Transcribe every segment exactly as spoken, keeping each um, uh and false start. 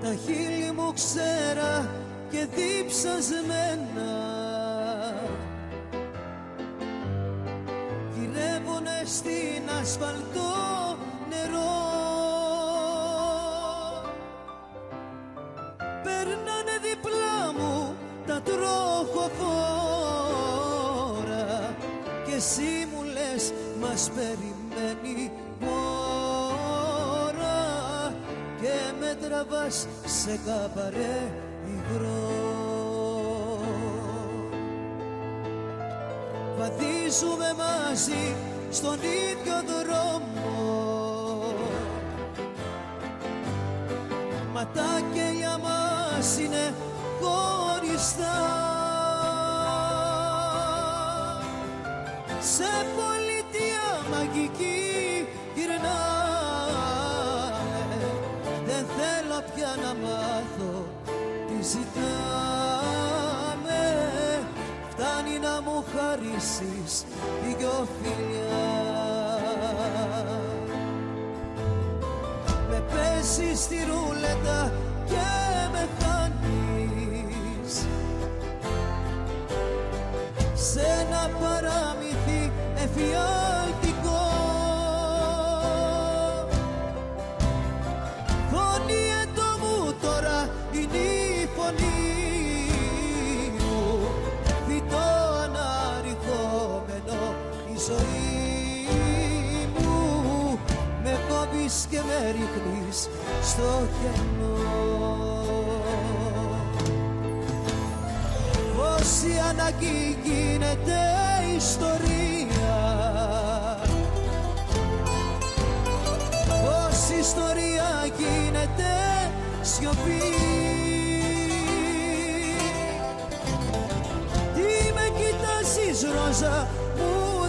τα χείλη μου ξέρα και διψασμένα γυρεύουνε στην ασφαλτό νερό. Περνάνε διπλά μου τα τροχοφόρα και εσύ μου λες μας περιμένει ώρα και με τραβάς σε καπαρέ υγρό. Βαδίζουμε μαζί στον ίδιο δρόμο, μα τα κέλια μας είναι χωριστά. Σε πολιτεία μαγική γυρνάμε, δεν θέλω πια να μάθω τι ζητάμε. Φτάνει να μου χαρίσεις δυο φιλιά. Με παίζεις στη ρούλετα και με χάνεις σε ένα παράμυθι εφιάλτικο. Φωνή έτω μου τώρα είναι η φωνή μου, φυτό αναρριχόμενο η ζωή μου. Με κόβεις και με ρίχνεις στο κενό. Όση ανάγκη γίνεται ιστορία, όση ιστορία γίνεται σιωπή. Τι με κοιτάζεις ρόζα μου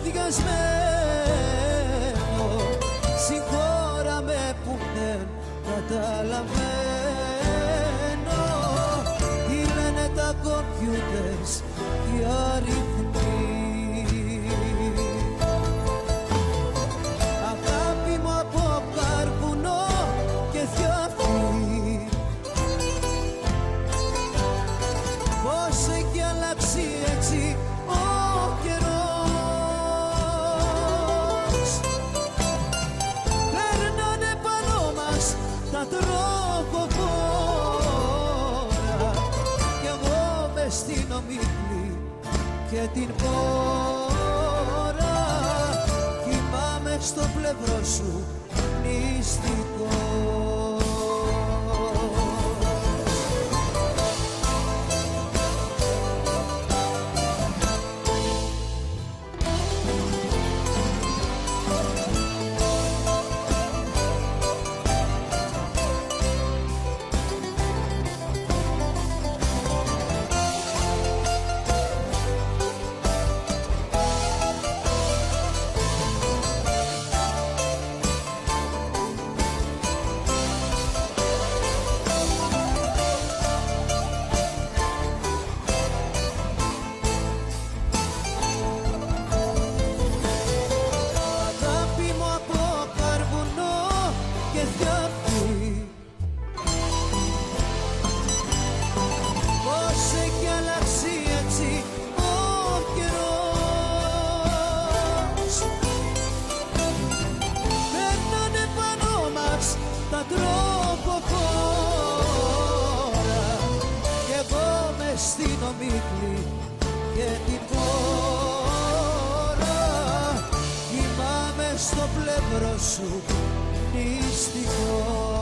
διασμένο, συγχώρα με που δεν καταλαβαίνω. Τι λένε τα κομπιούτερς και οι αριθμοί. Αγάπη μου από καρβουνό και θιάφη, πώς έχει αλλάξει έτσι ο καιρός. Περνάνε πάνω μας τα τροχοφόρα κι εγώ μες στην ομίχλη και την πόρα κοιμάμαι στο πλευρό σου νηστικό. Στην ομίχλη και την πόρα κοιμάμαι στο πλευρό σου νηστικό.